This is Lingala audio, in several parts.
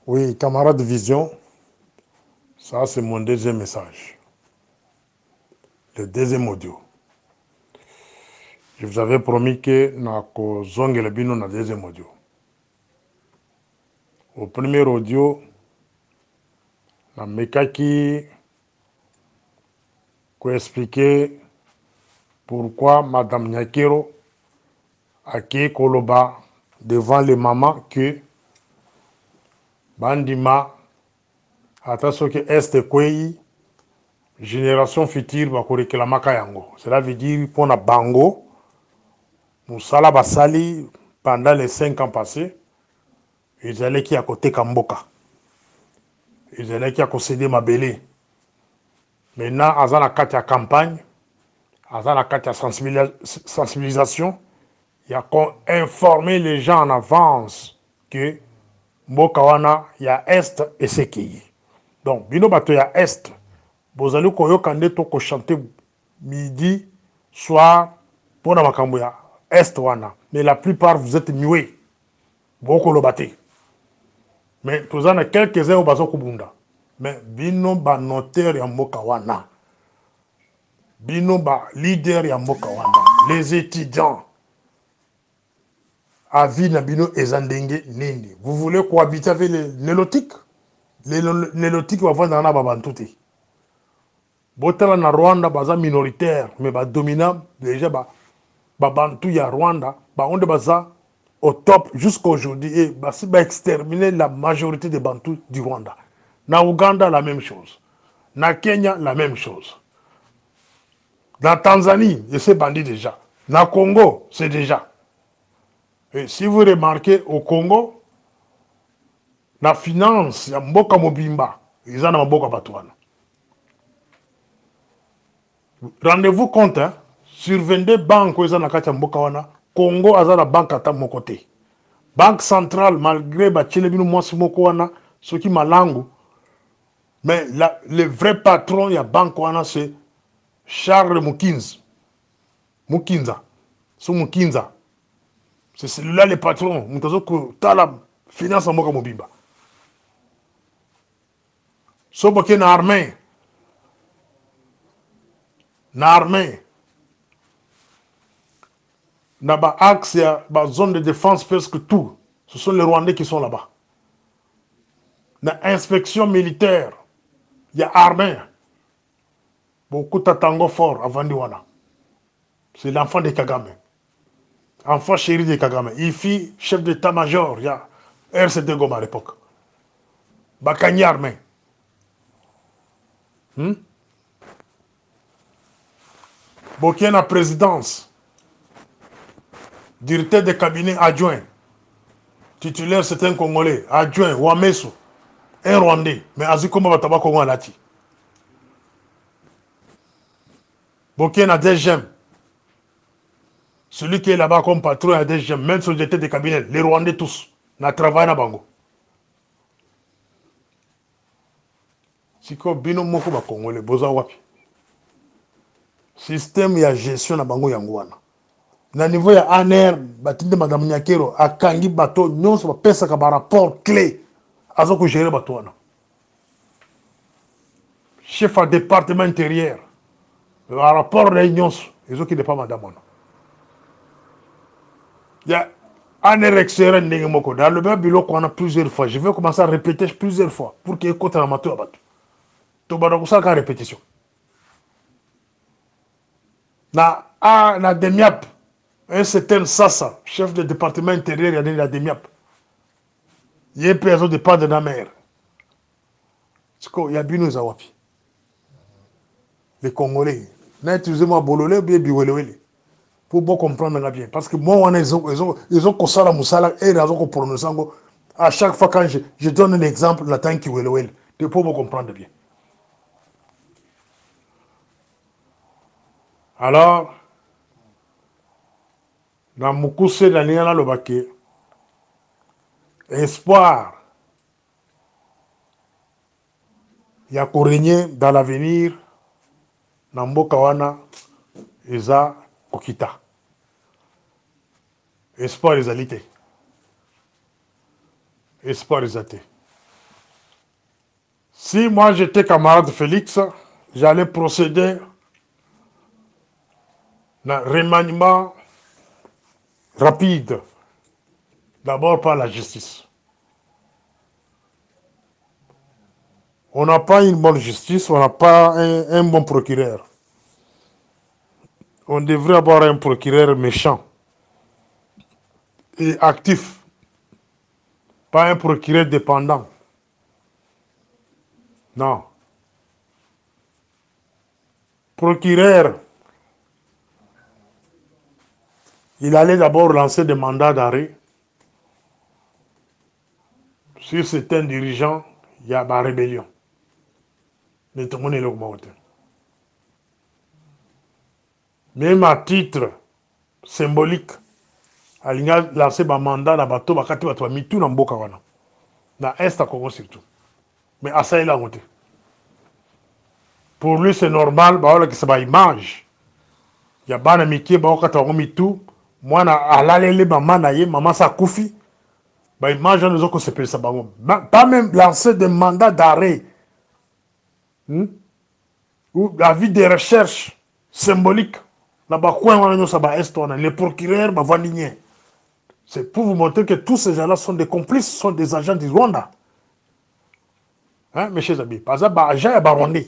Oui, camarade Vision, ça c'est mon deuxième message. Le deuxième audio. Je vous avais promis que nako zongela bino na deuxième audio. Au premier audio, na mekaki ko expliquer pourquoi Madame Nyakero a ké koloba devant les mamans que bandima ata soki este kwei génération future bakorekelamaka yango. Cela veut dire pour na bango musala basali pendant les 5 ans passés, ils allaient qui à côté Kamboka. Ils allaient qui à concéder Mabélé. Maintenant, à la carte à campagne, à la carte à sensibilisation, il y a qu'on informer les gens en avance que Mbokawana, il y a Est et Sekeye. Donc, bino bato il y a Est. Vous allez ko chanter midi, soir, pour la makamboya. Est wana. Mais la plupart, vous êtes muets. Beaucoup le batté. Mais tous en quelques-uns au bazo kubunda. Mais bino ba notaire ya mboka wana. Bino ba leader ya mboka wana. Les étudiants. Avis na bino ezandenge nini. Vous voulez cohabiter avec les nélotiques? Les nélotiques vont vendre na babantouti. Botala na Rwanda baza minoritaire. Mais ba dominant déjà ba bantou ya Rwanda. Ba onde baza au top jusqu'aujourd'hui et bah, exterminer la majorité des Bantous du Rwanda. Na Ouganda, la même chose. Na Kenya, la même chose. Na Tanzanie, et c'est bandit déjà. Na Congo, c'est déjà. Et si vous remarquez, au Congo, la finance, il y a Mboka Mobimba. Ils en ont Mboka Batouana. Rendez-vous compte, hein, sur 22 banques, ils en ont Mboka Wana. Congo, ils ont la banque à mon côté. Banque centrale, malgré Bachilebino Mwasimoko Wana, ce qui m'a langue, mais le vrai patron, il y a banque Wana, c'est Charles Mukinza. Mukinza. C'est celui-là le patron. Mutazo la finance en Moka Mobimba. Soboke na armée. Na armée. Na ba axe, ba zone de défense, presque tout. Ce sont les Rwandais qui sont là-bas. Na inspection militaire. Il y a armée. Beaucoup de tango fort avant Diwana. C'est l'enfant de Kagame. Enfant chéri de Kagame. Il fit chef d'état-major. Il y a RCD Goma à l'époque. Bakani armé. Bokien à présidence. Directeur de cabinet adjoint. Titulaire, c'est un Congolais. Adjoint, Wameso. Un Rwandais. Mais Azikoma Bataba Kongo Alati. Bokien à DGM. Celui qui est là-bas comme patron à DGM. Même sur le directeur de cabinet. Les Rwandais tous. Na travail na bango. Siko bino moko ba Congolais. Boza wapi. Système ya gestion na bango yangwana. Na niveau ya ANR, batinde Madame Nyakero, akangi bato, nyonso ba pesa ka ba rapport clé. Azo ko gérer bato wana. Chef à département intérieur. Le rapport de nyonso, ezo ki de pas Madame wana. Ya ANR extérieur ndenge moko. Dans le même biloko wana plusieurs fois. Je vais commencer à répéter plusieurs fois pour que écoute na mato ya bato. To ba ko saka répétition. Na demiap. Un certain Sassa, chef de département intérieur, il y a des MIAP. Il y a une personne de part de la mer. Il y a Bino Zawapi. Les Congolais. N'a utilisé moi Bololé ou bien Biwelewele. Pour bien comprendre bien. Parce que moi, ils ont Kosala Moussala et ils ont prononcé. À chaque fois quand je donne un exemple, la tanki Welewele. Pour bien comprendre bien. Alors, dans Moukousse, dans l'Iana Lobake, espoir, il y a qu'on régner dans l'avenir, dans Mboka wana, eza kokita. Espoir ezalité. Espoir ezate. Si moi j'étais camarade de Félix, j'allais procéder à un remaniement rapide, d'abord par la justice. On n'a pas une bonne justice, on n'a pas un bon procureur. On devrait avoir un procureur méchant et actif, pas un procureur dépendant. Non. Procureur, il allait d'abord lancer des mandats d'arrêt. Sur certains dirigeants, il y a la rébellion. Mais tout le monde est augmenté. Même à titre symbolique, il a lancé un mandat dans le bateau, il a mis tout dans le Boka. Dans l'Est à Congo surtout. Mais à ça, il a monté. Pour lui, c'est normal, c'est une image. Il y a un amitié, il y a mis tout. Moi, maman sa koufi. Image, nous avons que ça. Pas même lancer des mandats d'arrêt. Ou la vie des recherches symboliques. Les procureurs, c'est pour vous montrer que tous ces gens-là sont des complices, sont des agents du Rwanda. Hein, mes chers amis? Par exemple, agent Barondé.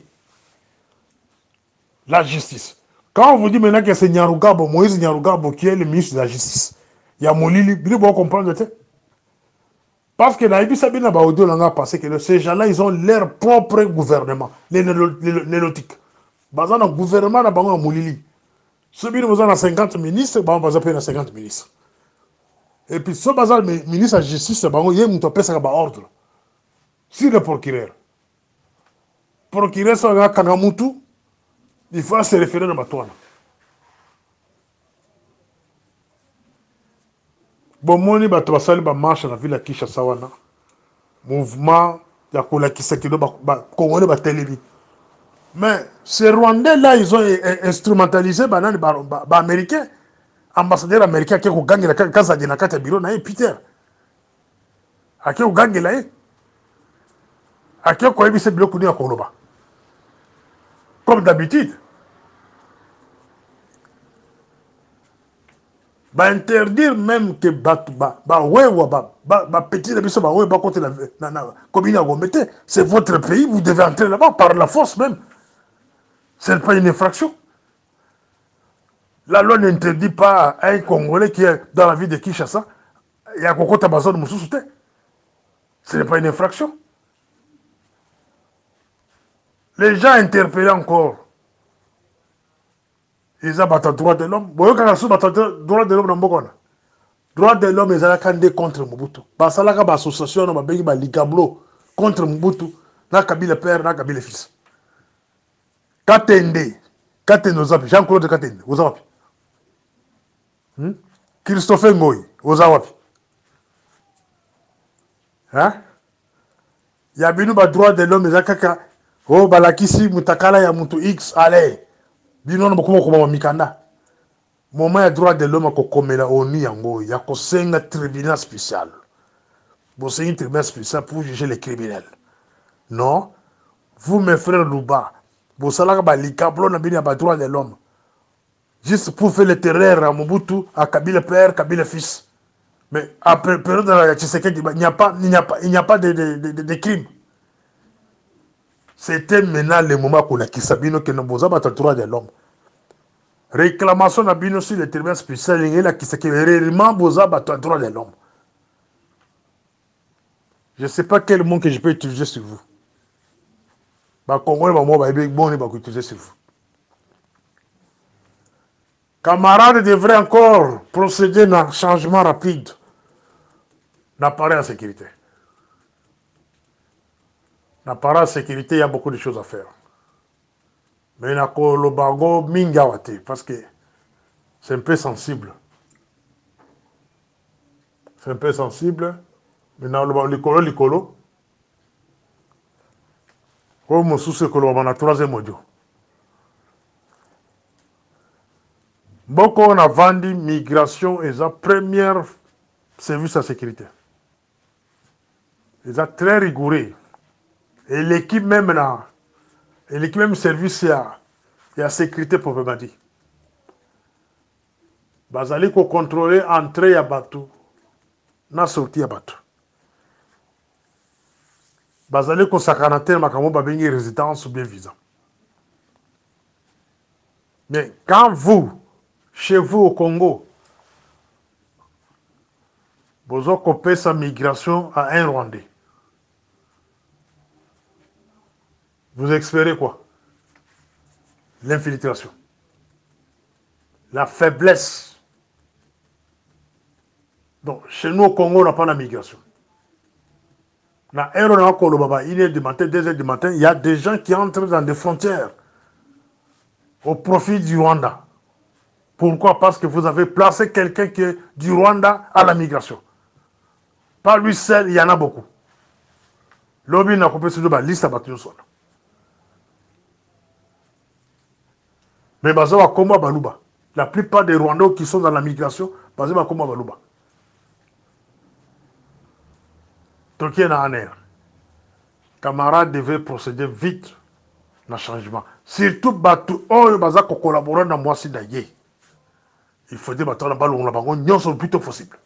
La justice. Quand on vous dit maintenant que c'est Nyarugabo, Moïse Nyarugabo qui est le ministre de la justice, il y a Molili, vous pouvez comprendre. Parce que dans les Sabina Baodio, on a passé que ces gens-là, ils ont leur propre gouvernement, les nélotiques. Dans le gouvernement, on a Molili. Ceux qui ont 50 ministres, on va 50 ministres. Et puis, ce bazar ministre de la justice, il y a un ordre. Sur le procureur. Le procureur, c'est un Kangamutu. Il faut se référer à Matouana. Bon, moi, je vais marche dans la ville de Kinshasa. Mouvement, il y a qui s'est Congolais, mais ces Rwandais-là, ils ont instrumentalisé les Américains. Ambassadeur américain qui a gagné la casa de Nakata Biro, Peter. A qui a gagné là. A qui a gagné ce bloc à Koloba. Comme d'habitude. Interdire même que c'est votre pays, vous devez entrer là-bas par la force même. Ce n'est pas une infraction. La loi n'interdit pas à un Congolais qui est dans la ville de Kinshasa, il y a Koko Tabazo de Moussoussouté. Ce n'est pas une infraction. Les gens interpellés encore. Ils ont battu le droit de l'homme. Vous voyez quand ils ont battu le droit de l'homme dans Bokona. Le droit de l'homme, ils ont candé contre Mobutu. Parce que l'association, ils ont ligablo contre Mobutu. Dans Kabila père, dans Kabila fils. Katende. Katende, Jean-Claude Katende. Vous avez Christophe Ngoy. Vous avez hein? Il y a bien le droit de l'homme, ils ont kaka. Oh, balakisi, mutakala ya mutu X, allez. Bino na bakuma kuma mikanda. Moment ya droit de l'homme ko komela oni yango, ya ko senga tribunal spécial. Bon, c'est un tribunal spécial pour juger les criminels. Non, vous mes frères Louba, vous salaka ba likablo na bini ya droit de l'homme. Juste pour faire le terreur à Mobutu, à Kabila père, Kabila fils. Mais après période de la Tshisekedi, il n'y a pas de crime. C'était maintenant le moment qu'on a qui sabino que nous avons le droit de l'homme. Réclamation na bino sur le tribunal spécial, il y a qui s'est réellement besoin le droit de l'homme. Je ne sais pas quel mot que je peux utiliser sur vous. Congolais, moi, bon, utiliser sur vous. Camarades devraient encore procéder à un changement rapide d'appareil à sécurité. L'appareil à sécurité, il y a beaucoup de choses à faire. Mais il y a le bago mingawate parce que c'est un peu sensible. C'est un peu sensible. Maintenant, le licolo. Comme sous ce que l'on a troisième audio. Beaucoup on a vendu migration et sa première service à sécurité. Ils sont très rigoureux. Et l'équipe même là, et l'équipe même service il y a sécurité proprement dit. Bazali ko contrôler entrée ya bateau, na sortie ya bateau. Bazali ko sakanate makambo babengi résidence ou bien visa. Mais quand vous, chez vous au Congo, vous occupez sa migration à un Rwandais, vous espérez quoi? L'infiltration, la faiblesse. Donc, chez nous au Congo, on n'a pas la migration. Dans 1h du matin, 2h du matin, il y a des gens qui entrent dans des frontières au profit du Rwanda. Pourquoi? Parce que vous avez placé quelqu'un qui est du Rwanda à la migration. Pas lui seul, il y en a beaucoup. Lobby n'a coupé sur la liste à battre sol. Mais basé à Koma Baluba. La plupart des Rwandais qui sont dans la migration, basé à Koma Baluba. Donc il y en a un air. Camarades devaient procéder vite dans le changement. Surtout Batu, oh, baza ko collaborer dans moi si d'ailleurs. Il faut dire que la balle on la le plus tôt possible.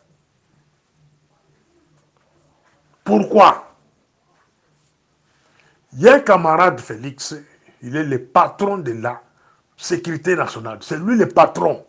Pourquoi? Il y a un camarade Félix, il est le patron de la sécurité nationale. C'est lui le patron.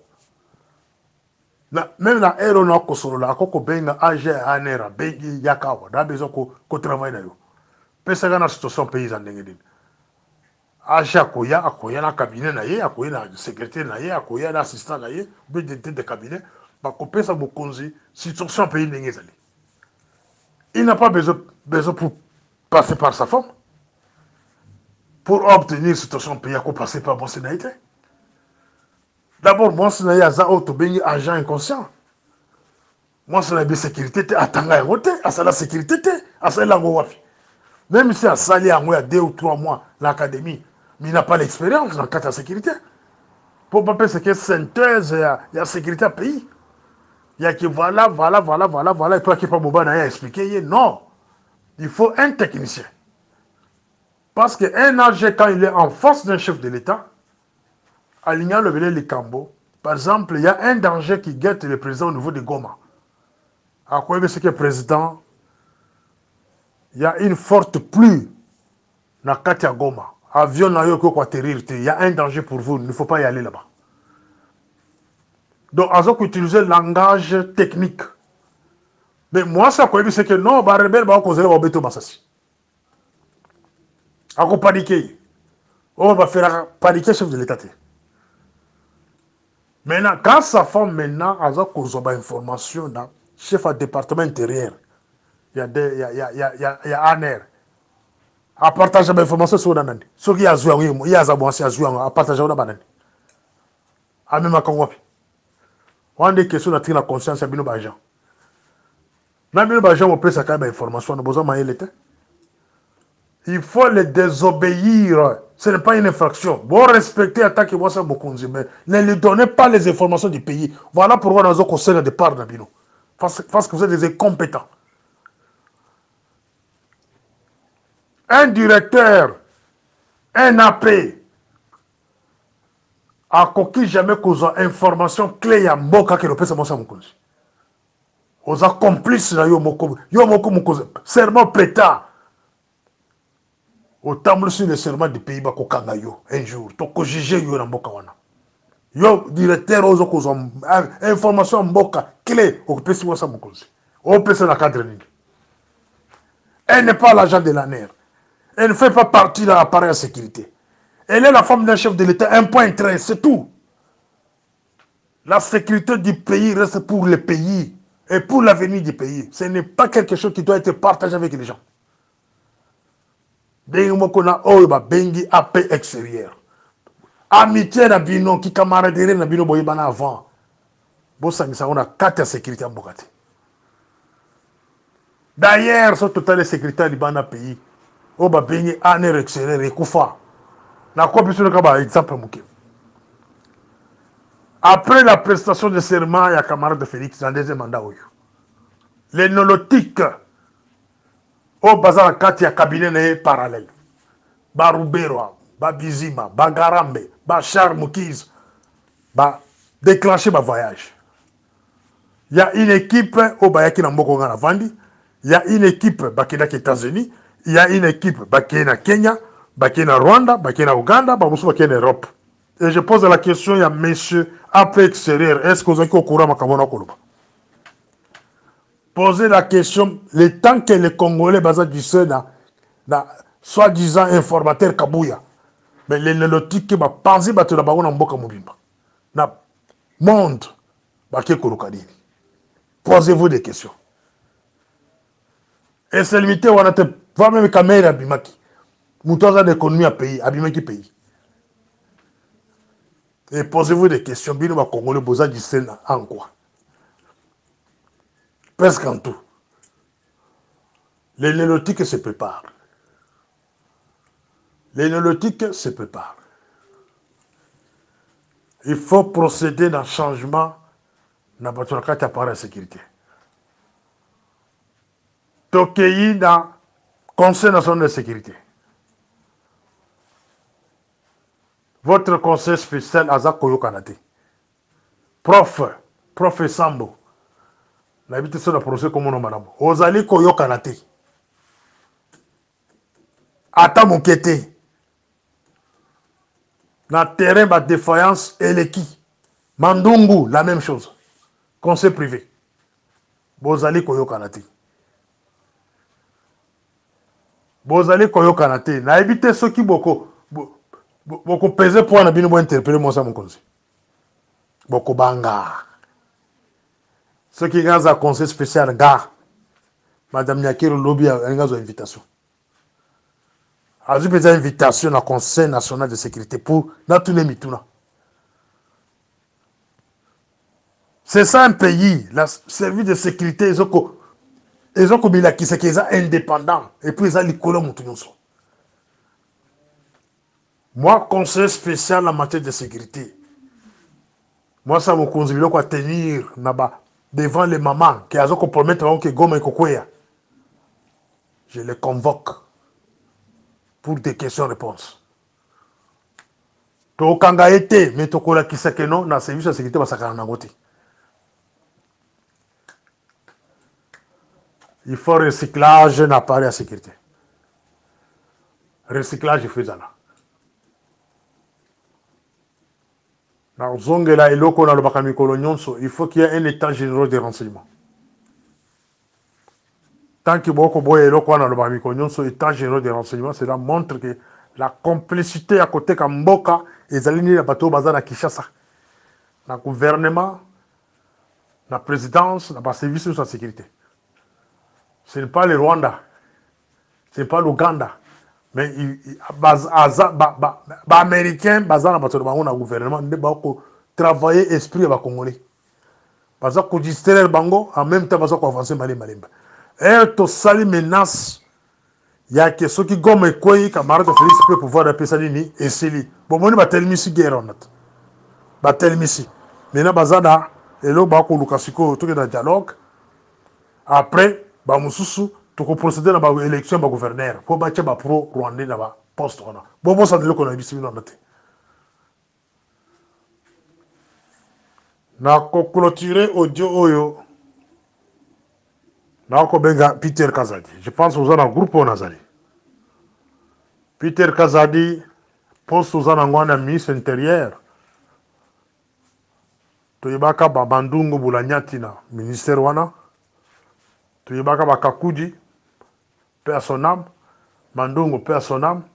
Même la aéronautique kosolola akoko benga AG anera bengi yakawa da besoin ko travailler na yo. Pesa gana situation pays en ndenge AG akoya na cabinet na ye, akoya na secrétaire na ye, akoya na assistant na ye, be de cabinet ba ko pesa bokonzi situation pays ndenge zali. Il n'a pas besoin pour passer par sa femme. Pour obtenir situation pays, il faut passer par mon sénalité. D'abord, moi, c'est un agent inconscient. Moi, c'est la sécurité, attends, c'est la sécurité, c'est la wafi. Même si à Sali, il y a 2 ou 3 mois, l'académie, mais il n'a pas l'expérience dans le cadre de la sécurité. Pour pas penser que synthèse, il y a sécurité à pays. Il y a que voilà, et toi qui pas Boba n'a expliqué, non. Il faut un technicien. Parce qu'un agent, quand il est en face d'un chef de l'État, alignant le les Cambo, par exemple, il y a un danger qui guette le président au niveau de Goma. À quoi est-ce que le président, il y a une forte pluie dans Katia Goma. Avion n'a eu qu'à atterrir. Il y a un danger pour vous, il ne faut pas y aller là-bas. Donc, ils ont utilisé le langage technique. Mais moi, ça quoi c'est que non, bah rebelle va causer le béton massassi. À quoi paniquer? On va faire paniquer le chef de l'État. Maintenant, quand sa femme maintenant a causé des informations dans le chef du département intérieur, il y a un air. À partager des informations sur la nani. Ce qui a joué, il y a à partager la banane. À même à Congo. On a des questions de la conscience à Bino Bajan. Dans Bino Bajan, on peut s'accorder des informations, on a besoin de l'état. Il faut les désobéir. Ce n'est pas une infraction. Bon, respecter, attaquer, moi, ça, mais ne lui donnez pas les informations du pays. Voilà pourquoi nous avons conseillé le départ de Bino. Parce que vous êtes des incompétents. Un directeur, un AP, a coquille jamais qu'aux informations clés à Mboka qui repèse mon sang. Aux accomplices, yo moko serment prêta. Au temple sur le serment du pays, bako kangayo, un jour, toko jugé yo na Mboka wana. Yo directeur aux information Mboka clé au pèse mon sang. Au pèse la cadre. Elle n'est pas l'agent de la NER. Elle ne fait pas partie de l'appareil de sécurité. Elle est la femme d'un chef de l'État, un point très, c'est tout. La sécurité du pays reste pour le pays et pour l'avenir du pays. Ce n'est pas quelque chose qui doit être partagé avec les gens. Bengi AP extérieur. Amitié na bino, qui camaraderie na bino boyebana avant. Bosangisa on a 4 sécurité en Bogati. D'ailleurs, ce total sécurité du pays. Oba bengi aner extérieur et koufa. Na copie sur le cas exemple mouké. Après la prestation de serment, il y a camarade de Félix dans le deuxième mandat. Les nolotiques, au bazar kati ya cabinet na parallèle ba Rubero ba Bizima ba Garambe ba Charles Mukiz ba déclencher ba voyage. Il y a une équipe au Bayaki na Mboko ngana vandi, il y a une équipe bakina aux États-Unis, il y a une équipe bakina Kenya, bakina Rwanda, bakina Ouganda, babusu bakina Europe. Et je pose la question, il y a monsieur après extérieur, est-ce que vous êtes au courant makamona koloba? Posez la question, le temps que les Congolais basés du Sénat, soi-disant informateur Kabouya, mais les nélotiques qui pensent que la bango na mboka mobimba, na monde, baké kolokadini. Posez-vous des questions. Et c'est limité, on a va même caméra abimaki. Moutoza d'économie à pays, abimaki pays. Et posez-vous des questions. Bino ba Congolais boza du Sénat en quoi? Presque en tout. Les néolotiques se préparent. Les néolotiques se préparent. Il faut procéder dans le changement dans le appareil de sécurité. Tokei dans le Conseil national de sécurité. Votre conseil spécial Azak Koyo Kanate. Prof Sambo. N'habite sur le procès comme on a madame. Ozali Koyo Kanate. Ata Mokete. Dans le terrain de défaillance, Eleki. Mandungu, la même chose. Conseil privé. Bozali Koyo Kanate. Bozali Koyo Kanate. N'habite ceux qui beaucoup pesé pour un bino interpeller moi ça mon conseil. Beaucoup banga. Ceux qui ont un conseil spécial, gars. Madame Nyakiro lobby a une invitation. A eu une invitation au Conseil national de sécurité pour Natune Mituna. C'est ça un pays, le service de sécurité, ils ont comme il a qui c'est indépendant et puis ils ont l'école Moutounso. Moi, conseil spécial en matière de sécurité, moi, ça me conseille à tenir devant les mamans qui ont compromettre que Goma et Kokoya. Je les convoque pour des questions-réponses. To kanga été, mais to kola kisake non, na service de sécurité basakana nangote. Il faut recyclage d'appareil à sécurité. Recyclage faisant là. Dans Zongela et Loko dans le Bakamikolo Nyonso, il faut qu'il y ait un état général de renseignement. Tant que Boko Boy et Loko dans le Bakamikolo Nyonso, état général de renseignement, cela montre que la complicité à côté de Mboka et Zalini la bateau bazar à Kinshasa. Dans le gouvernement, la présidence, dans le service de la sécurité. Ce n'est pas le Rwanda, ce n'est pas l'Ouganda. Mais les Américains, dans le gouvernement, ils travailler esprit à Congolais. Parce que distraire Bango, en même temps, ils ont avancé Malimba. Et tout ça, les menaces, il y a que ceux qui gomme et quoi, camarades de Félix peut pouvoir appeler ça Nini et Sili. Bon, moi, je vais tellement ici guerre en fait. Je vais tellement ici. Maintenant, Bazada, et là, Bako Lukasiko, tout est dans le dialogue. Après, Bamoussou, tu peux procéder dans l'élection du gouverneur. Pour battre le pro-rwandais dans le poste. Bon, ça, c'est ce qu'on a dit. Na clôturer audio oyo. Na benga Peter Kazadi. Je pense que vous avez un groupe au Nazari. Peter Kazadi, poste aux anangwana ministre intérieur. Toyebaka Babandungu Bulanyatina, ministère wana. Toyebaka Bakakudi, paix à son âme. Mandungu, paix à son âme.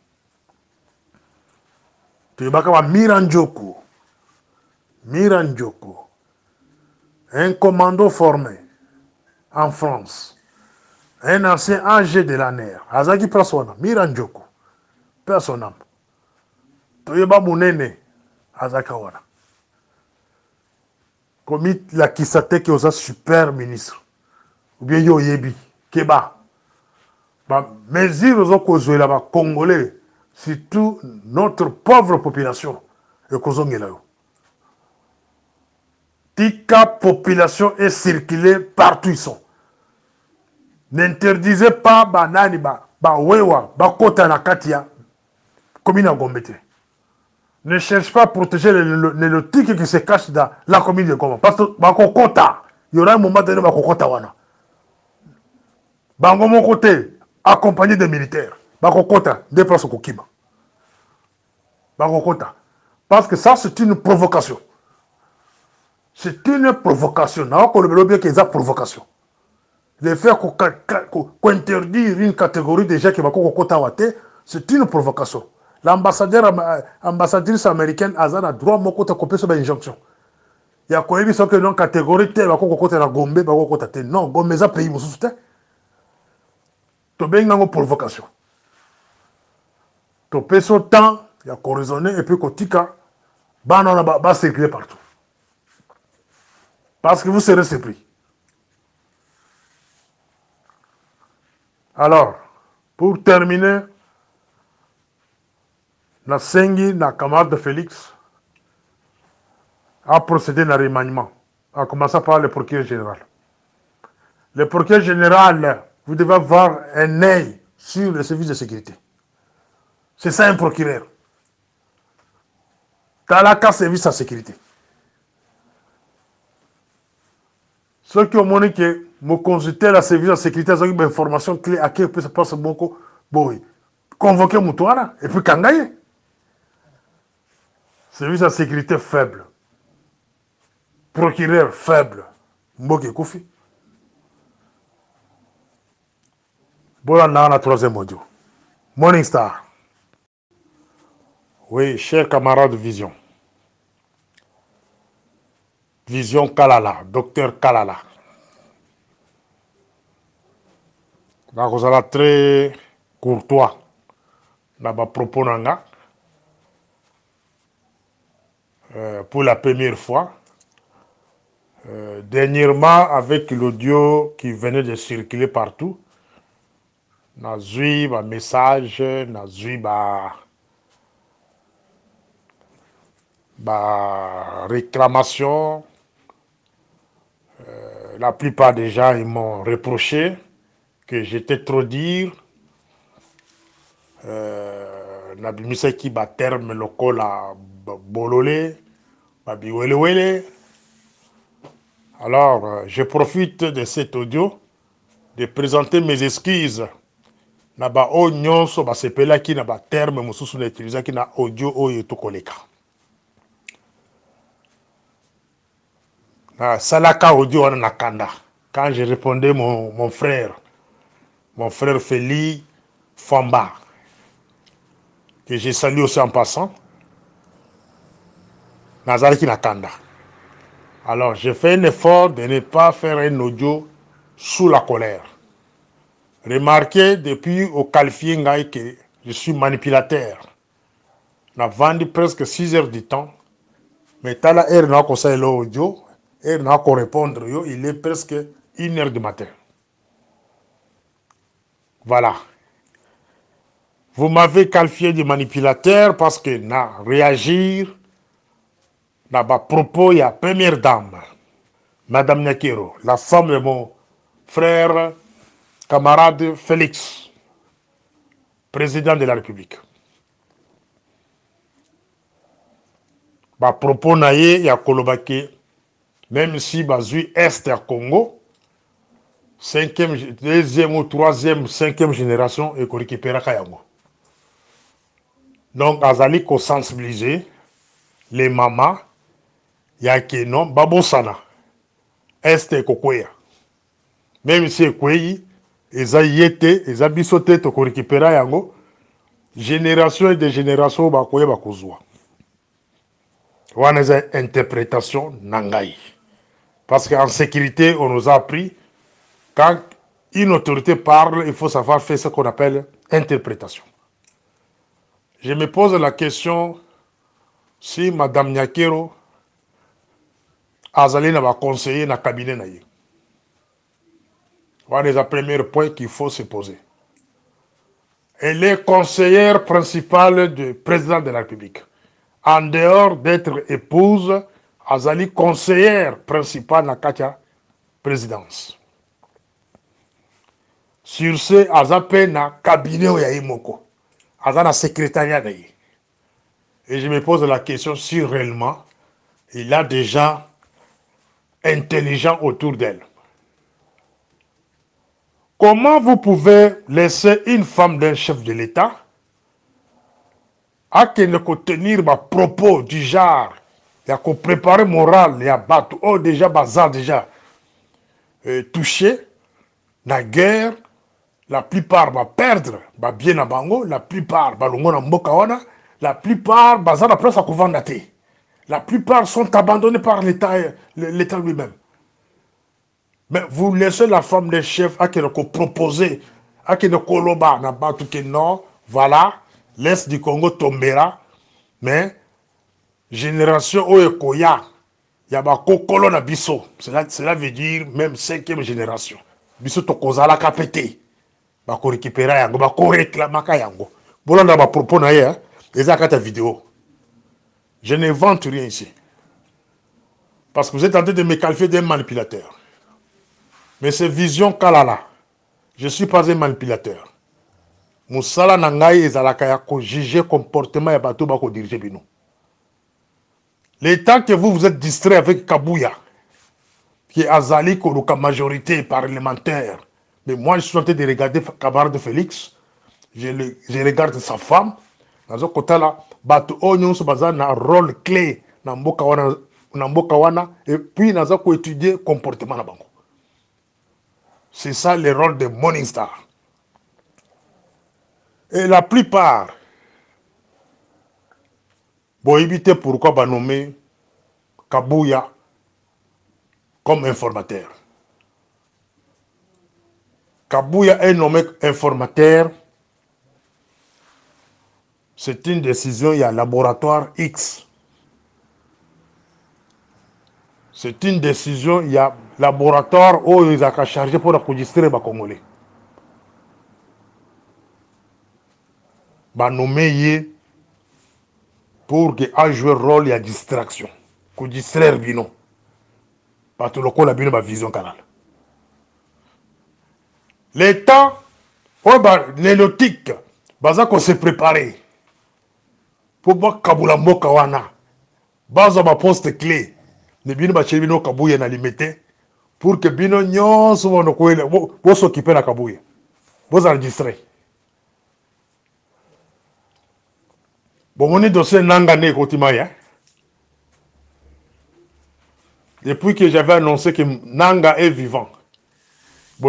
Toyebaka Miranjoku. Miranjoku. Un commando formé en France. Un ancien AG de la NER. Azaki Praswana. Miranjoku. Paix à son âme. Toyeba Mounene. Azakawana. Comme la Kisate qui est super ministre. Ou bien Yoyebi. Keba. Mesure aux jouer là-bas, Congolais, surtout notre pauvre population, et Kozongelayo. Tika population est circulée partout ils sont. n'interdisez pas banani wewa kota na katia commune à Gombe. Ne cherche pas à protéger les lotiques qui se cachent dans la commune de Gombe. Parce que bakokota, il y aura un moment donné bakokota wana. Bango mon côté, accompagné des militaires. Bakokota, déplace au Kokiba. Bakokota. Parce que ça, c'est une provocation. C'est une provocation. Non, qu'on le bien qu'il y ait provocation. Le fait qu'on interdire une catégorie de gens qui va kokota wate, c'est une provocation. L'ambassadrice américaine a le droit de couper sur l'injonction. Il y a quoi que non catégorie T va kokota na Gombe, va kokota T. Non, Gombe est un pays mususu te. To bien une provocation. To paie son temps, il y a raisonner et puis kotika, va circuler partout. Parce que vous serez surpris. Alors, pour terminer, na sengi na camarade de Félix a procédé à un remaniement, en commençant par le procureur général. Le procureur général, vous devez avoir un œil sur le service de sécurité. C'est ça un procureur. Dans la cas service de sécurité. Ceux qui ont montré que me consulter la service de sécurité, ils ont une information clé à qui peut se passer beaucoup, convoquer Moutouana et puis Kangaye. Service de sécurité faible. Procureur faible. Mboke Koufi. Voilà, on a la troisième audio. Morning Star. Oui, chers camarades de Vision. Vision Kalala, docteur Kalala. Donc, vous allez très courtois dans ma propos. Pour la première fois. Dernièrement, avec l'audio qui venait de circuler partout, j'ai eu un message, j'ai eu réclamation. La plupart des gens ils m'ont reproché que j'étais trop dire. Nabimisa qui bat terme local à Bololé, Babiwelewele. Alors, je profite de cet audio de présenter mes excuses. Naba o nyonso ba sepela ki naba terme mususu na utiliser ki na audio oyo tokoleka. Na salaka audio wana nakanda. Quand je répondais mon frère Feli Famba, que je salue aussi en passant, Nazariki nakanda. Alors, j'ai fait un effort de ne pas faire un audio sous la colère. Remarquez depuis au qualifié que je suis manipulateur. On a vendu presque 6 heures du temps. Mais t'as la heure n'a conseillé l'audio, heure n'a qu'on répondre, il est presque 1 heure du matin. Voilà. Vous m'avez qualifié de manipulateur parce que n'a réagir à propos il y a première dame, Madame Nyakero, la femme de mon frère, camarade Félix, président de la République. À propos naye ya kolobake, même si bazui est à Congo, 5e, 2e ou 3e, 5e génération et qu'on récupère Kayango. Donc, azali ko sensibiliser les mamans, ya ke non, babosana, est kokwea. Même si ekweyi, eza yete, eza bisote to ko récupérer yango, génération et de génération bakoye bakozwa. Wana eza interprétation nangai. Parce qu'en sécurité, on nous a appris, quand une autorité parle, il faut savoir faire ce qu'on appelle interprétation. Je me pose la question si Madame Nyakero azali na ba conseiller na cabinet na ye. Voilà les premiers points qu'il faut se poser. Elle est conseillère principale du président de la République. En dehors d'être épouse, azali conseillère principale na katia présidence. Sur ce, Azape na cabinet ou Yaimoko. Azana secrétariat d'ailleurs. Et je me pose la question si réellement il a des gens intelligents autour d'elle. Comment vous pouvez laisser une femme d'un chef de l'État à qu'elle ne tenir ma propos du genre, il y a qu'on prépare moral, il y a battu, oh déjà bazar déjà touché, la guerre, la plupart va perdre, va bien à Bango, la plupart va longo na mboka wana, la plupart bazar la place à couvandate. La plupart sont abandonnés par l'État lui-même. Mais vous laissez la femme des chefs à qui ne proposer, à qui ne koloba, n'a pas tout que non, voilà, l'Est du Congo tombera, mais génération Oekoya, il y a un kokolo na biso, cela veut dire même 5e génération. Biso to kozala kapete, bako récupérer yango, bako réclamer yango. Bolanda ba propos na ye, les akata vidéo. Je ne vante rien ici. Parce que vous êtes en train de me qualifier d'un manipulateur. Mais c'est vision kalala. Je ne suis pas un manipulateur. Moussala nangai ezalaka ya ko juger comportement ya bato ba ko diriger bino. Le temps que vous êtes distrait avec Kabouya, qui est Azali Koroka majorité parlementaire, mais moi je suis en train de regarder camarade Félix, je regarde sa femme, dans ce côté-là, bato onyon se basa na rôle clé na mboka wana, et puis nous avons étudié le comportement na bango. C'est ça le rôle de Morning Star. Et la plupart, bon, éviter pourquoi va nommer Kabouya comme informateur. Kabouya est nommé informateur. C'est une décision, il y a laboratoire X. C'est une décision, il y a laboratoire où ils ont chargé pour enregistrer les Congolais. Bah nommé pour qu'il ait joué rôle, il y a distraction. Pour distraire Bino. Parce que le coup, la Bino a vision canal. L'État, l'élotique, baza qu'on s'est préparé. Pour voir Kabula Mboka wana. Baza ma poste clé. Ne Bino ba Bino Kabouya na limité. Pour que Bino nyon souvent no koele. Vous s'occuper la Kabouya. Vous enregistrez. Bon, on est dossier Nangane Kotimaya. Depuis que j'avais annoncé que Nanga est vivant, vous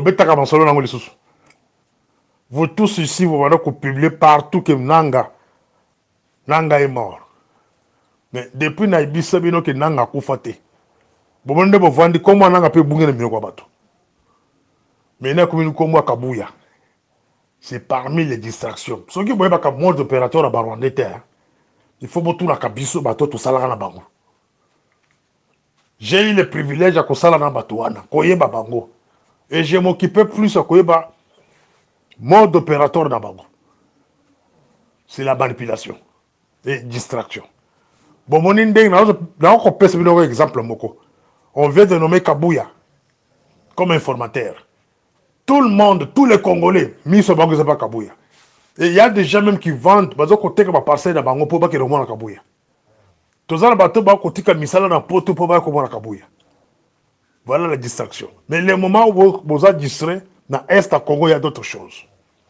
tous ici, vous allez publier partout que Nanga est mort. Mais depuis Naïbisabino que Nanga a koufate, vous allez vous voir comment Nanga peut bouger le mieux. Mais il y a comme une Kabouya. C'est parmi les distractions. Ce qui est un mode opérateur à Barwandé, il faut que tout la kabiso bateau tout ça là bango. J'ai eu le privilège à kosala na batouana, koyeba bango. Et je m'occupais plus à koyeba mode opérateur na bango. C'est la manipulation et distraction. Bon, mon indé, on exemple moko. On vient de nommer Kabouya comme informateur. Tout le monde, tous les Congolais, mis sur bango, c'est pas Kabouya. Et il y a des gens même qui vendent, parce qu'on côté comme parcelle na bango pour pas qu'ils remontent à Kabouya. Tozala bato ba kotika misala na poto pour ba komona Kabouya. Voilà la distraction. Mais les moments où vous êtes distrait, dans l'Est à Congo, il y a d'autres choses.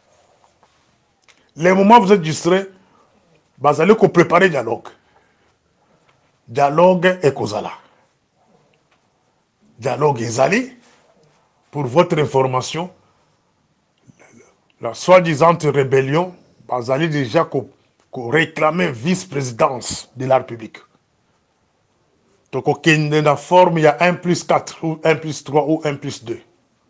Les moments où vous êtes distrait, vous allez préparer dialogue. Dialogue et Kozala. Dialogue Ezali, pour votre information, la soi-disant rébellion, vous allez déjà réclamer vice-présidence de la République. Donc, dans la forme, il y a 1+4 ou 1+3 ou 1+2.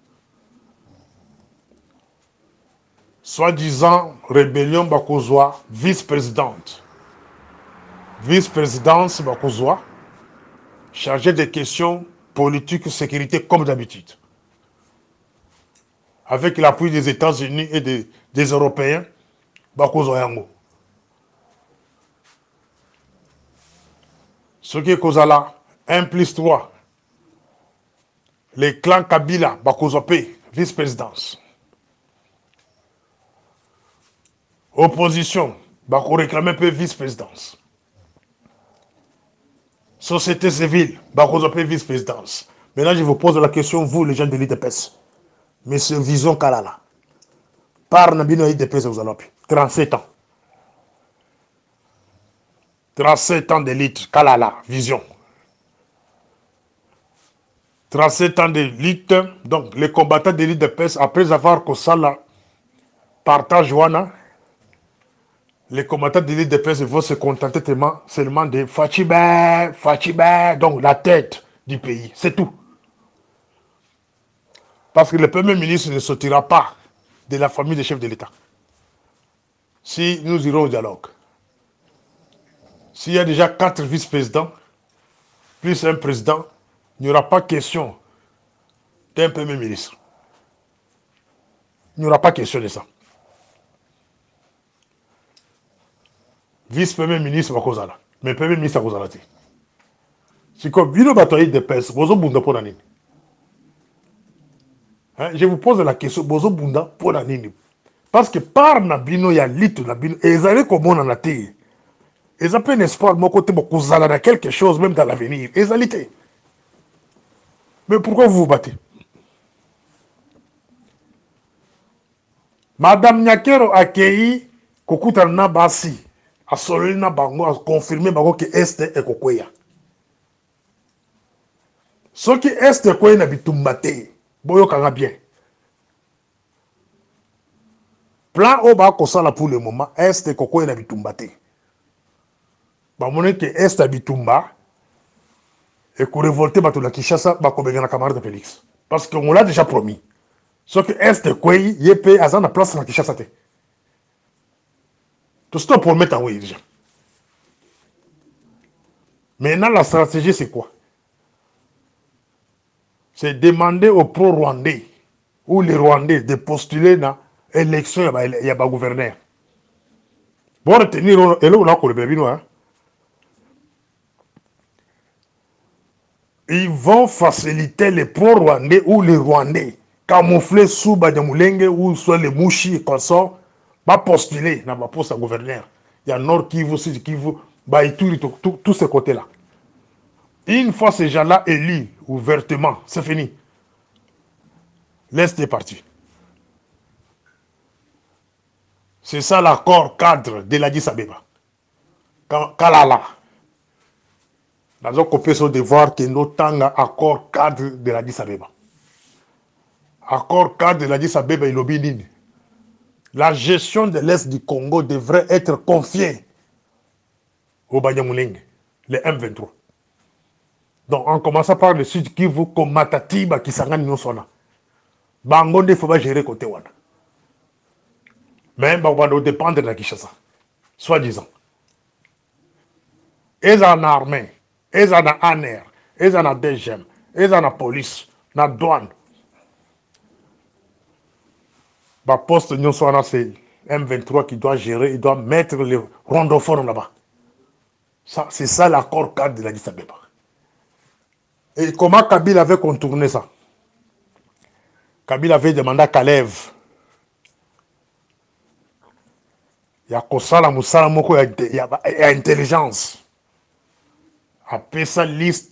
Soi-disant rébellion Bakozwa, vice-présidente. Vice-présidence Bakozwa, chargée des questions politiques et sécurité comme d'habitude. Avec l'appui des États-Unis et des Européens, Bakozwa Yango. Ce qui est Kozala, 1+3. Les clans Kabila, Bakozopé, vice-présidence. Opposition, bah, on réclame un peu vice-présidence. Société civile, bah, on appelle vice-présidence. Maintenant, je vous pose la question, vous, les gens de l'IDPS. Monsieur Vision Kalala. Par Nabino IDPS, vous allez 37 ans. 37 ans d'élite, Kalala, Vision. 37 ans d'élite, donc les combattants de l'IDPS, après avoir Kosala partage Wana, les combattants de l'IDPS vont se contenter seulement de Fachiba, donc la tête du pays, c'est tout. Parce que le Premier ministre ne sortira pas de la famille des chefs de l'État. Si nous irons au dialogue, s'il y a déjà 4 vice-présidents, plus un président, il n'y aura pas question d'un Premier ministre. Il n'y aura pas question de ça. Vice-premier ministre va Kozala. Mais Premier ministre va Kozala. C'est comme Bino Batoye de Pes, Bozo Bunda pour Nanini. Je vous pose la question, Bozo Bunda pour Nanini. Parce que par Nabino, il y a lit Nabino, et ils allaient comme on en a été. Ils ont un espoir de mon côté, Kozala dans quelque chose, même dans l'avenir. Ils allaient été. Mais pourquoi vous vous battez? Madame Nyakero a accueilli Kokutana Basi. A Solina Bango a confirmé que Est est Kokoya. Ce qui Est Kokoya n'a bitumbate. Boyo kanga bien. Plan Oba Kosala pour le moment, Est Kokoya n'a bitumbate. Bah mon que Est bitumba et qu'on révolte la Kishasa, bah qu'on la camarade de Félix. Parce qu'on l'a déjà promis. Ce qui Est Kokoya, y est à la place de la Kishasa. Tout ça pour mettre en way déjà. Maintenant, la stratégie, c'est quoi? C'est demander aux pro-rwandais ou les Rwandais de postuler dans l'élection, il y a un gouverneur. Bon, retenir, et là, on a le bébé, ils vont faciliter les pro-rwandais ou les Rwandais, camoufler sous Banyamulenge ou soit les Mouchi et consorts, va postuler dans ma poste à gouverneur. Il y a Nord Kivu, Sud Kivu, tous ces côtés-là. Une fois ces gens-là élus ouvertement, c'est fini. L'Est est parti. C'est ça l'accord cadre de l'Addis Abeba. Kalala. Nous avons coupé son devoir que nous avons accord cadre de l'Addis Abeba. Accord cadre de l'Addis Abeba et l'Obinine. La gestion de l'Est du Congo devrait être confiée au Banyamulenge, les M23. Donc, en commençant par le Sud Kivu, comme Matatiba qui s'engage nous sona. Bangonde, il faut pas gérer côté Wana. Mais on va dépendre de la Kinshasa. Soi-disant. Ils en armée, ils en ANR, ils en DGM, ils en police, la douane. Le poste nous sona, c'est M23 qui doit gérer, il doit mettre les rondophones là-bas. C'est ça l'accord cadre de l'Addis Abeba. Et comment Kabila avait contourné ça? Kabila avait demandé à Kalev. Il y a Kosala Moussala Moko, il y a intelligence. Après sa liste,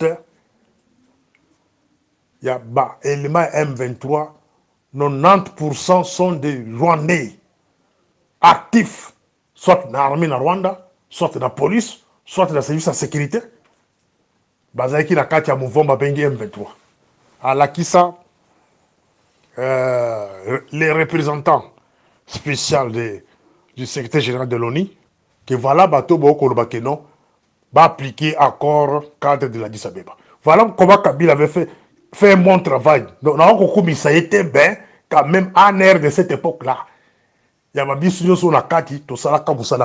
il y a élément M23, 90% sont des Rwandais actifs, soit dans l'armée en Rwanda, soit dans la police, soit dans le service de sécurité. Bazaki na kati ya mouvement Bengi M23. À la Kissa, les représentants spéciaux du secrétaire général de l'ONU, que voilà, bateau Kolobakeno, va appliquer accord cadre de l'Addis Abeba. Voilà comment Kabila avait fait un bon travail. Donc, ça a été bien, quand même, en air de cette époque-là. Il y a des choses sur la carte, tout ça,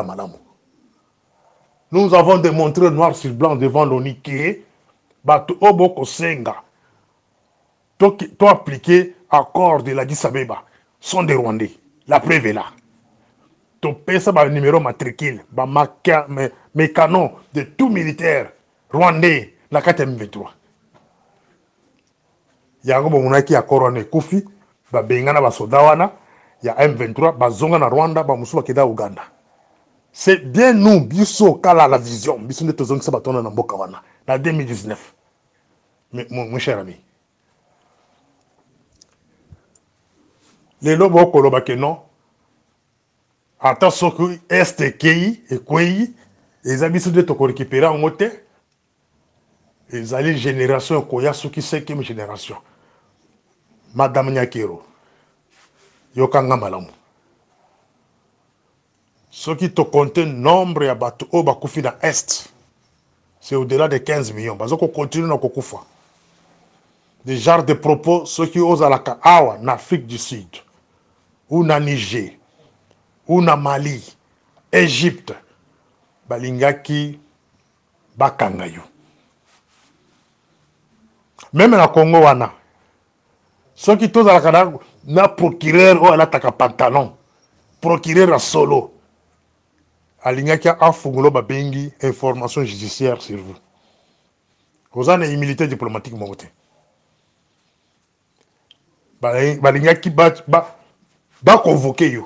nous avons démontré noir sur blanc devant l'ONU que bateau Oboko Senga, toi appliqué accord de l'Addis Abeba, sont des Rwandais. La preuve est là. Tu payes ça par le numéro matricule, mes canons de tout militaire rwandais, la 4M23. Il y a un moment qui a coroné Koufi, Bengana Basodawana, il y a M23, bazonga na Rwanda, bamusuba keda Uganda. C'est bien nous, biso kala la vision, biso ne tozongi sabatona na mboka wana, na 2019. Mais mon cher ami, les lobos koloba que non, attention que STKI et Kwei, les amis sont de te récupérer en moté, les alliés génération Koya, ceux qui 5e génération. Madame Nyakero, Yokanga Malamu. Ceux qui te comptent nombre ya bato au Bakoufi dans Est, c'est au-delà de 15 millions. Parce qu'on continue à Kokoufa. Des genres de propos, ceux qui osent à la Kaawa, en Afrique du Sud, ou na Niger, ou na Mali, Égypte, Balingaki, Bakangayu. Même na Congo wana, ceux qui osent à la Kaawa, na procureur ou à la pantalon, procureur à solo, alingaki a fungulo babengi information judiciaire sur vous. Vous avez une immunité diplomatique monté. Balingaki ba convoquer yo.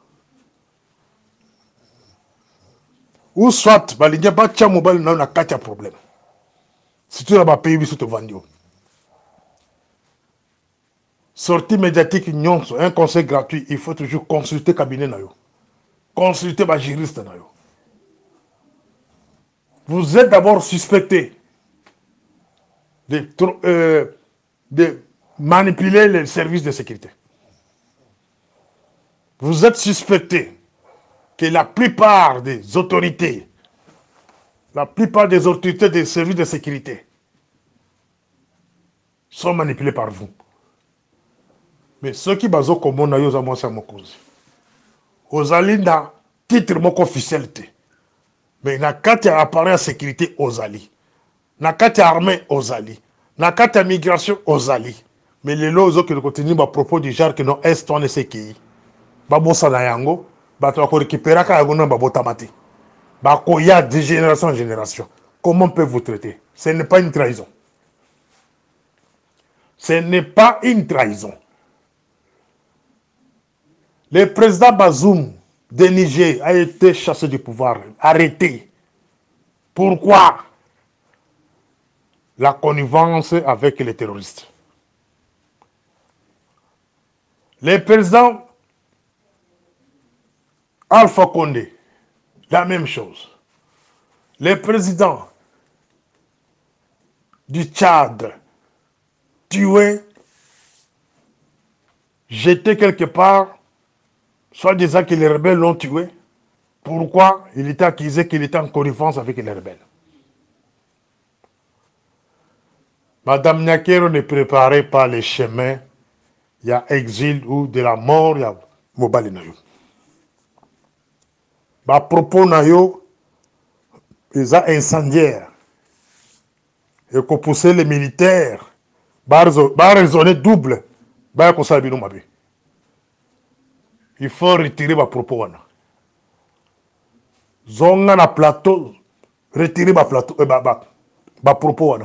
Ou soit balinga ba tia mobile na katia problème. Si tu as pas payé biso te vendu. Sortie médiatique nyonso, un conseil gratuit, il faut toujours consulter cabinet na yo. Consultez ma juriste. Vous êtes d'abord suspecté de manipuler les services de sécurité. Vous êtes suspecté que la plupart des autorités des services de sécurité sont manipulés par vous. Mais ceux qui basent comme on a eu aux alliés titre officiel. Mais na kati appareil sécurité aux alliés. Na kati armée aux alliés. Na kati migration aux alliés. Mais les lois qui continuent à propos du genre que non est on est qui. Babosa na yango, bato ko récupérer ka yango ba botamati. Ba koya de génération en génération. Comment on peut vous traiter? Ce n'est pas une trahison. Ce n'est pas une trahison. Le président Bazoum de Niger a été chassé du pouvoir, arrêté. Pourquoi? La connivence avec les terroristes. Le président Alpha Condé, la même chose. Le président du Tchad, tué, jeté quelque part, soit disant que les rebelles l'ont tué. Pourquoi? Il était accusé qu'il était en connivence avec les rebelles. Madame Nyakero ne préparait pas les chemins. Il y a exil ou de la mort, il y a mobile na yo. À propos na yo, ils ont incendiaire. Et qu'on poussait les militaires, raisonner double, il faut retirer ma propos. Zonga na plateau, retirer ma plateau, ma propos.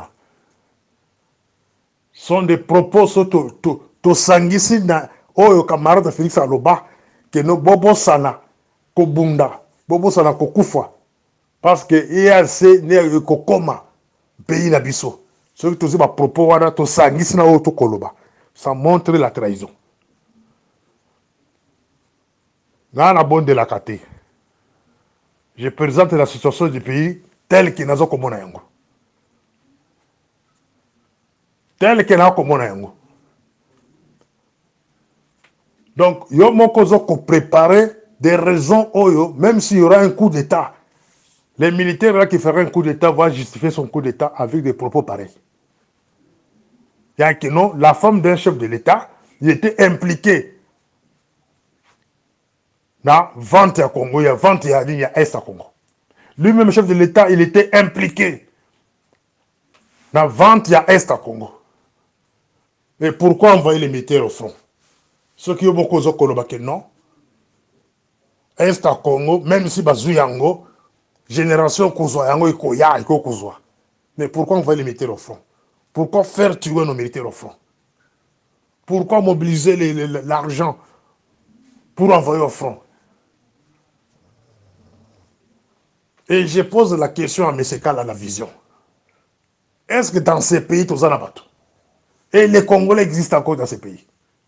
Sont des propos to sangisi na oyo camarade Félix Aloba que no bobo sana ko bunda bobo sana ko kufa parce que EAC ne ko koma pays na biso ce que tous ba propos wana to sangisi na oyo to koloba ça montre la trahison na bonne de la kate je présente la situation du pays telle qu'il nazo komona yango tel que na komona yango. Donc, yo mokozo ko préparer des raisons oyo, même s'il y aura un coup d'État. Les militaires là qui feront un coup d'État vont justifier son coup d'État avec des propos pareils. Il y a que non, la femme d'un chef de l'État, il était impliqué dans vente à Congo, il y a vente à Est à Congo. Lui-même, chef de l'État, il était impliqué dans vente à Est à Congo. Et pourquoi envoyer les militaires au front? Ceux qui ont beaucoup de choses, non. Est à Congo, même si Bazou Yango, génération Kouzoua Yango et Koya et Kouzoua. Mais pourquoi envoyer les militaires au front? Pourquoi faire tuer nos militaires au front? Pourquoi mobiliser l'argent pour envoyer au front. Et je pose la question à M. Kala, la vision. Est-ce que dans ces pays, tout ça n'a pas tout? Et les Congolais existent encore dans ces pays?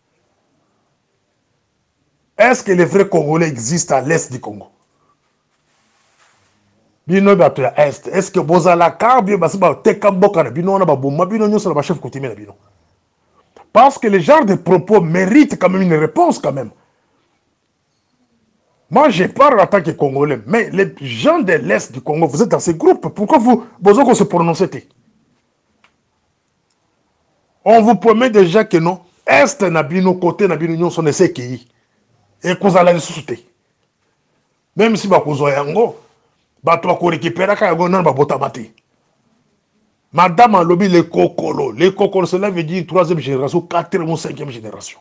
Est-ce que les vrais Congolais existent à l'est du Congo? Bino bato ya est. Est-ce que bozala kabio basi ba teka mboka na bino na ba bomba bino nyoso na ba chef coutumier na bino? Parce que les genres de propos méritent quand même une réponse quand même. Moi, je parle en tant que Congolais, mais les gens de l'Est du Congo, vous êtes dans ces groupes. Pourquoi vous besoin se prononcer? On vous promet déjà que non. Est nabino, côté nabino, sont des CKI. Et que vous allez les soutenir. Même si vous avez un go, vous récupérer un botamati. Madame a lobby les cocolos. Les cocolos, cela veut dire 3e génération, 4e ou 5e génération.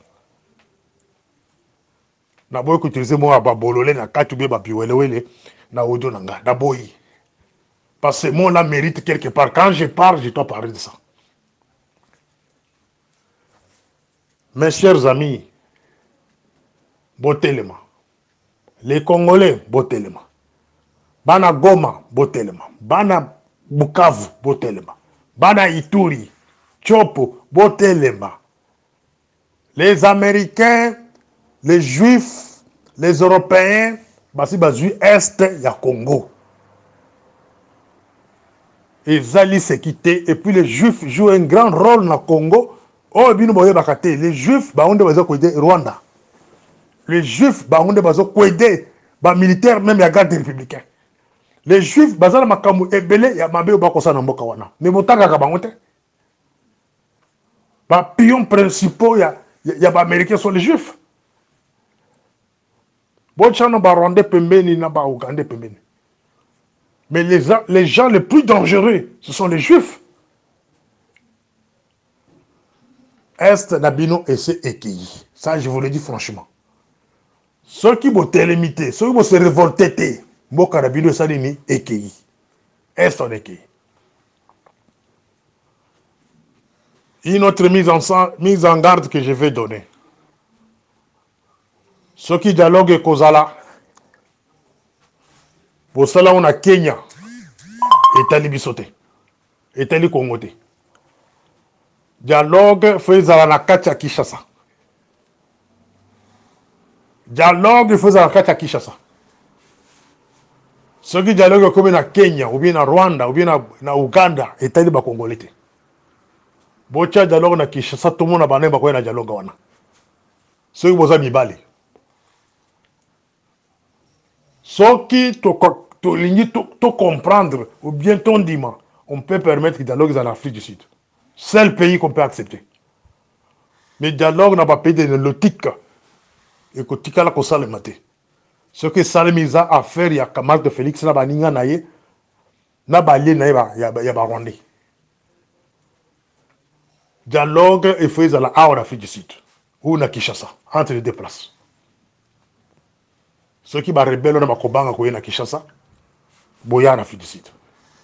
Naboy utiliser moi babololé na katube ba biwelewele na audio nanga naboy. Parce que moi là mérite quelque part. Quand je parle, je dois parler de ça. Mes chers amis, botelema. Les Congolais, botelema. Bana Goma, botelema. Bana Bukavu, botelema. Bana Ituri, Chopo, botelema. Les Américains, les Juifs, les Européens, basi bazu Est, ya Congo. Et Zali s'est quitté. Et puis les Juifs jouent un grand rôle dans le Congo. Oh, les Juifs, bah, on doit aider Rwanda. Les Juifs, bah, on doit aider les militaires, même la garde républicaine. Les Juifs, bah, ça makamu ebele ya mabe obakosa na mboka wana. Mais motaka ka bangote. Bah, pions principaux ya ba américains sont les Juifs. Bon, chano ba Rwandais pembeni na ba Ougandais pembeni. Mais les gens les plus dangereux, ce sont les Juifs. Est Nabino et c'est Ekei. Ça, je vous le dis franchement. Ceux qui vont télémiter, ceux qui vont se révolter, Mboka Nabino Salini, Ekei. Est en Ekei. Une autre mise en garde que je vais donner. Ceux qui dialoguent avec Kozala, pour cela on a Kenya, Etali Bisote, Etali Kongote. Dialogue faisait la Katia Kishasa. Dialogue faisait la Katia Kishasa. Ceux qui dialoguent comme na Kenya, ou bien na Rwanda, ou bien na Uganda, Etali ba Congolete. Bocha dialogue na Kishasa, tout le monde a bané ba na dialogue wana. Ceux qui boza mibali. Ceux qui te comprendre, ou bien ton dimanche, on peut permettre que dialogue en Afrique du Sud. C'est le pays qu'on peut accepter. Mais le dialogue n'a pas payé de l'otique. Et que tu as la maté. Ce que Salemisa a fait, il y a Kamal de Félix, n'a pas ninga naye, n'a pas lié naye, il y a Rwandais. Dialogue est fait à la Afrique du Sud, ou na Kinshasa, entre les deux places. Ceux qui sont rebelles, on a Kobanga à Kinshasa, Boya en Afrique du Sud.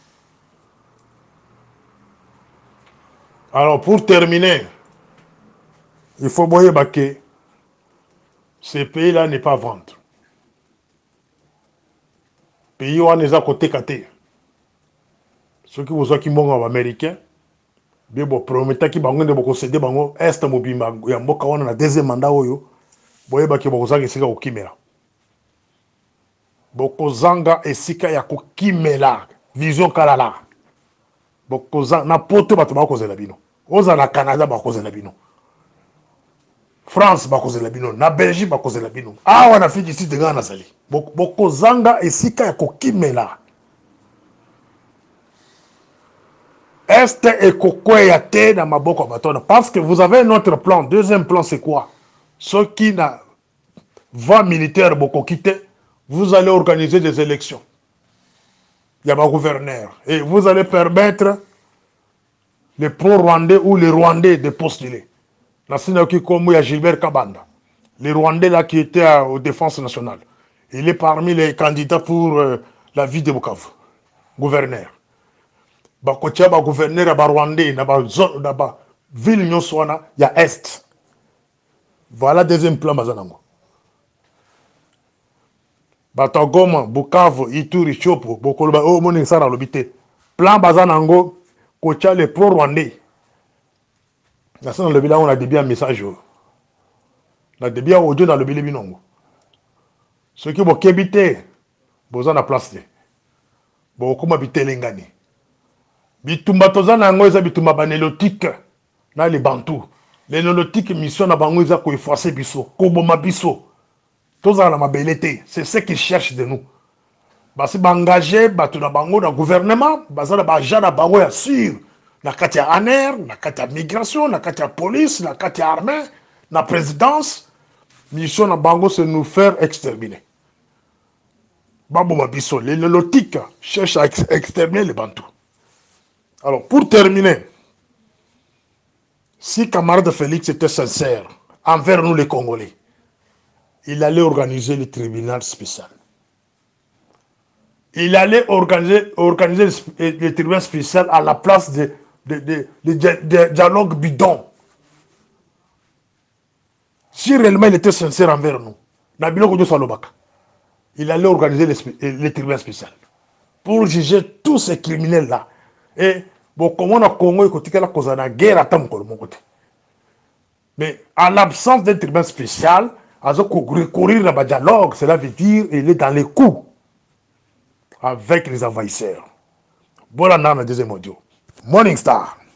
Alors, pour terminer, il faut voir que ce pays-là n'est pas à vendre. Le pays où on est à côté côté. Ceux qui vous ont qui sont américains, ils promettent qu'ils vont concéder Est Mobimba, il y a un deuxième mandat. Vous voyez que vous avez essayé de kimera. Bokozanga esika ya kokimela vision kalala. Bokozanga na poto bato bakozela bino. Oza na Canada bakozela bino. France bakozela bino, na Belgique bakozela bino. Awa na fiji site ngana sali. Bokozanga esika ya kokimela. Est et kokweya te na maboko batona parce que vous avez un autre plan. Deuxième plan c'est quoi? Ceux qui na voie militaire boko quitter, vous allez organiser des élections. Il y a un gouverneur. Et vous allez permettre les pro-rwandais ou les rwandais de postuler. Il y a Gilbert Kabanda. Les rwandais là qui étaient aux défenses nationales. Il est parmi les candidats pour la vie de Bukavu. Gouverneur. Il y a un gouverneur rwandais. Il y a une ville, il y a Est. Voilà le deuxième plan. bato Goma, Bukavu, Ituri, Chopo, Bokoloba, oh, moni ça dans l'obité. Plan Bazanango, Kocha les pro-rwandais. Dans ce le bilan, on a débié un message. On a débié un audio dans le bilan binongo. Ceux qui vont habiter, besoin de place. Bon, comment habiter l'engani? Bitumba tozana ngo eza bitumba banélotique na les Bantous. Les nélotiques mission na bango eza ko effacer biso, ko boma biso. Tozala na mabelete, c'est ce qu'ils cherchent de nous. Basi bangager batu na bango na gouvernement, bazala ba jana bango ya sûr. Na kati ya ANER, na kati ya migration, na kati ya police, na kati ya armée, na présidence, mission na bango c'est nous faire exterminer. Baboma biso, les nélotiques cherchent à exterminer les Bantous. Alors, pour terminer, si camarade Félix était sincère envers nous les Congolais, il allait organiser le tribunal spécial. Il allait organiser le tribunal spécial à la place de dialogue bidon. Si réellement il était sincère envers nous, il allait organiser le tribunal spécial pour juger tous ces criminels-là. Et bon, comme on a Congo, il y a la guerre à mon côté. Mais en l'absence d'un tribunal spécial, à recourir à un dialogue, cela veut dire qu'il est dans les coups avec les envahisseurs. Voilà, dans le deuxième audio. Morning Star.